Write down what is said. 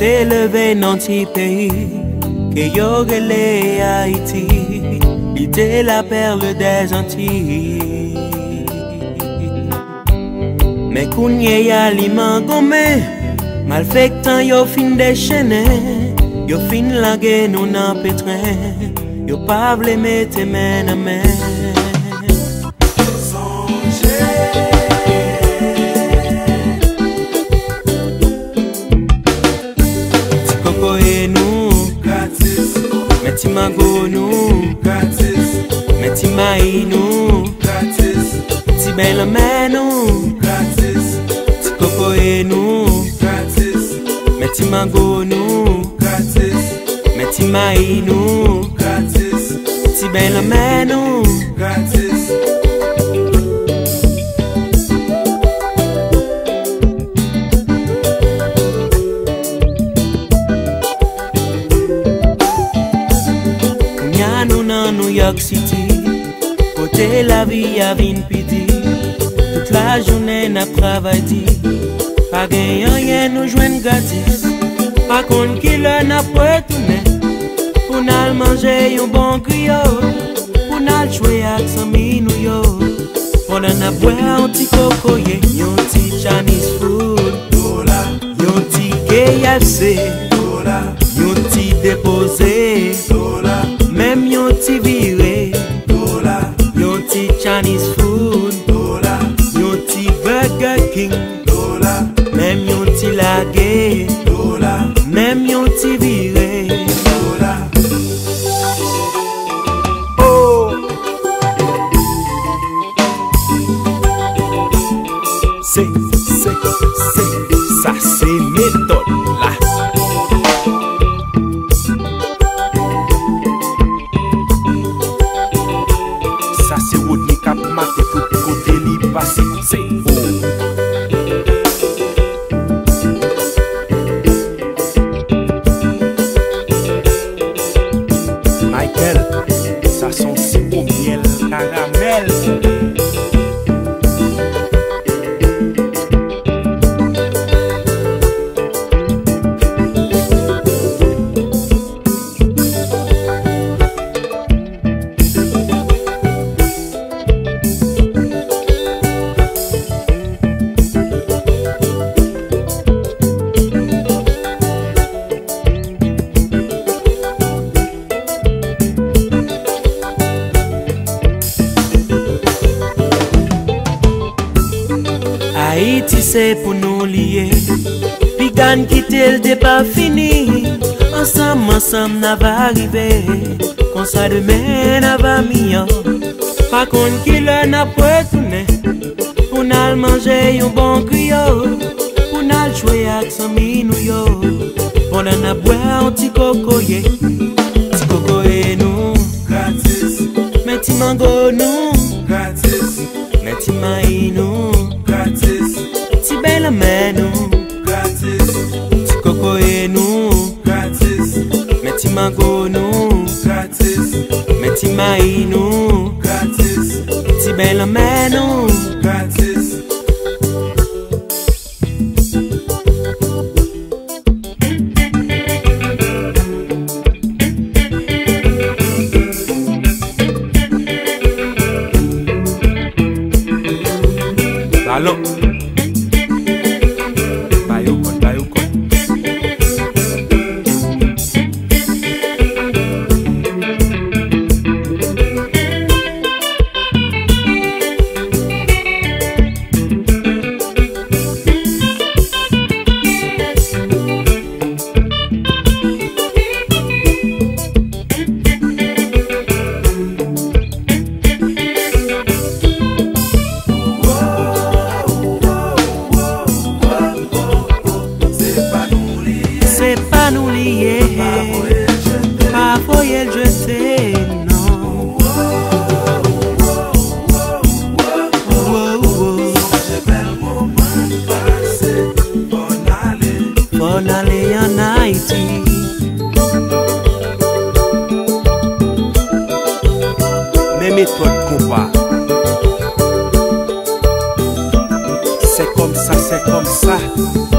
t'es levé dans ti pays, que yo relé Haïti, il était la perle des Antilles. Mais kounye ya li man gome, mal fait tant yo fin déchaîné, yo fin lage nou nan pétrin, yo pa vle mette men a men. Gratis, Meti mago nou, gratis, meti mai nou, gratis, ti belle men nou, gratis, ti kokoe nou, gratis, meti mago nou, gratis, meti mai nou, gratis, ti belle men nou. gratis. New York City, côté la vie a vin piti. Toute la journée n'a travaillé, pas gagné rien nous joindre gratis. Par contre qui le n'a pas tourné, pour n'al manger un bon griot, pour n'al jouer avec son minou yo, pour n'al boire un petit cocoye, un petit Chinese food, Dola, un petit KFC, Dola, un petit déposé, Dola, même yon ti viré, Dola, yon ti Chinese food, Dola, yon ti Burger King, Dola, même yon ti lagué, Dola, même yon ti viré. Dola. Oh, ça c'est méthode là. Ça c'est Rodney cap maté tout côté li passé. C'est Michael, ça sent si au miel caramel. Ayiti c'est pour nous lier, puis gagne quitter le débat fini. Ensemble, n'a va arriver, comme ça demain n'a va mieux. Par contre qui le n'a pas tourné, pour n'al manger un bon griot, pour n'al jouer avec son minou yo, pour n'al boire un petit cocoye nous, Gratis, meti mango nous, gratis, meti mai nous, gratis, ti belle men nou, gratis, ti kokoe nou, gratis, meti mango nou, gratis, meti mai nou, gratis, ti belle men nou. gratis. Laroque, Bayou. méthode combat. C'est comme ça, c'est comme ça.